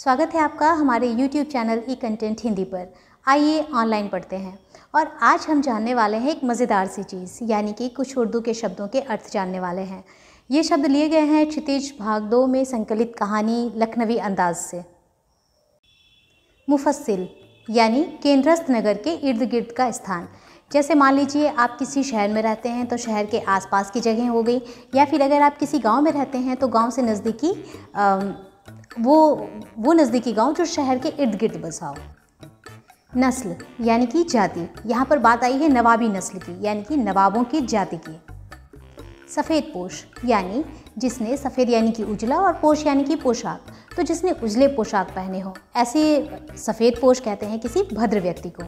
स्वागत है आपका हमारे YouTube channel e content Hindi पर। आइए ऑनलाइन पढ़ते हैं। और आज हम जानने वाले हैं एक मज़ेदार सी चीज़, यानी कि कुछ उर्दू के शब्दों के अर्थ जानने वाले हैं। ये शब्द लिए गए हैं क्षितिज भाग 2 में संकलित कहानी लखनवी अंदाज से। मुफस्सिल यानी केंद्रस्थ नगर के इर्द गिर्द का स्थान। जैसे मान लीजिए आप किसी शहर में रहते हैं तो शहर के आसपास की जगह हो गई, या फिर अगर आप किसी गांव में रहते हैं तो गांव से नज़दीकी वो नज़दीकी गांव जो शहर के इर्द गिर्द बसा हो। नस्ल यानी कि जाति। यहाँ पर बात आई है नवाबी नस्ल की, यानी कि नवाबों की जाति की। सफ़ेद पोश यानी जिसने सफ़ेद यानी कि उजला और पोश यानी कि पोशाक, तो जिसने उजले पोशाक पहने हो, ऐसे सफ़ेद पोश कहते हैं किसी भद्र व्यक्ति को।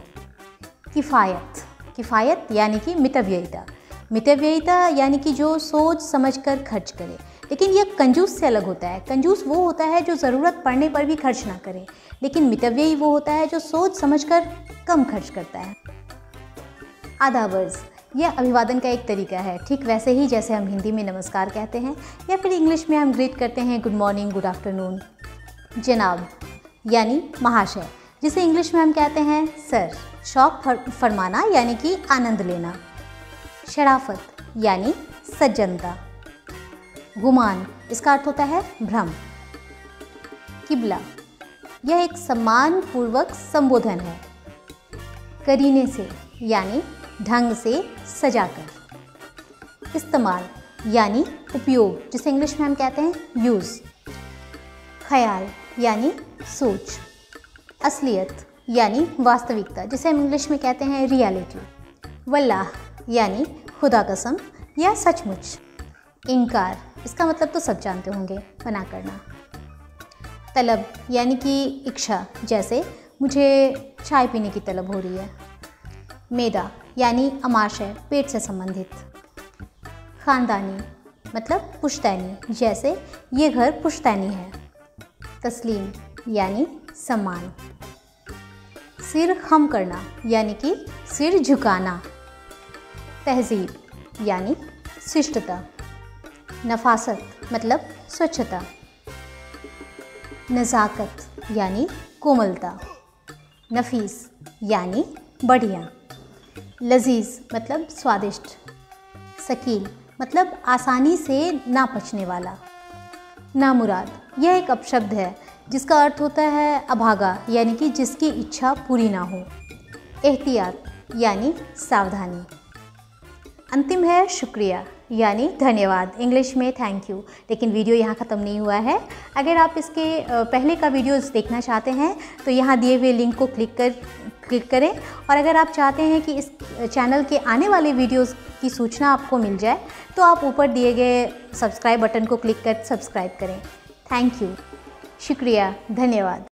किफ़ायत यानी कि मितव्ययिता यानी कि जो सोच समझकर खर्च करे, लेकिन यह कंजूस से अलग होता है। कंजूस वो होता है जो ज़रूरत पड़ने पर भी खर्च ना करे, लेकिन मितव्ययी वो होता है जो सोच समझकर कम खर्च करता है। आदाबर्ज यह अभिवादन का एक तरीका है, ठीक वैसे ही जैसे हम हिंदी में नमस्कार कहते हैं या फिर इंग्लिश में हम ग्रीट करते हैं गुड मॉर्निंग, गुड आफ्टरनून। जनाब यानी महाशय, जिसे इंग्लिश में हम कहते हैं सर। शौक फरमाना यानी कि आनंद लेना। शराफत यानी सज्जनता। गुमान इसका अर्थ होता है भ्रम। किबला यह एक सम्मानपूर्वक संबोधन है। करीने से यानी ढंग से सजाकर। इस्तेमाल यानी उपयोग, जिसे इंग्लिश में हम कहते हैं यूज़। ख्याल यानी सोच। असलियत यानी वास्तविकता, जिसे हम इंग्लिश में कहते हैं रियलिटी। वल्लाह यानी खुदा कसम या सचमुच। इनकार इसका मतलब तो सब जानते होंगे, मना करना। तलब यानी कि इच्छा, जैसे मुझे चाय पीने की तलब हो रही है। मेदा यानी अमाशय, पेट से संबंधित। ख़ानदानी मतलब पुश्तैनी, जैसे ये घर पुश्तैनी है। तस्लीम यानी सम्मान। सिर खम करना यानी कि सिर झुकाना। तहजीब यानी शिष्टता। नफासत मतलब स्वच्छता। नज़ाकत यानी कोमलता। नफीस यानी बढ़िया। लजीज मतलब स्वादिष्ट। सकील मतलब आसानी से ना पचने वाला। नामुराद यह एक अपशब्द है जिसका अर्थ होता है अभागा, यानी कि जिसकी इच्छा पूरी ना हो। एहतियात यानी सावधानी। अंतिम है शुक्रिया यानी धन्यवाद, इंग्लिश में थैंक यू। लेकिन वीडियो यहाँ ख़त्म नहीं हुआ है। अगर आप इसके पहले का वीडियोस देखना चाहते हैं तो यहाँ दिए हुए लिंक को क्लिक करें। और अगर आप चाहते हैं कि इस चैनल के आने वाले वीडियोस की सूचना आपको मिल जाए तो आप ऊपर दिए गए सब्सक्राइब बटन को क्लिक कर सब्सक्राइब करें। थैंक यू, शुक्रिया, धन्यवाद।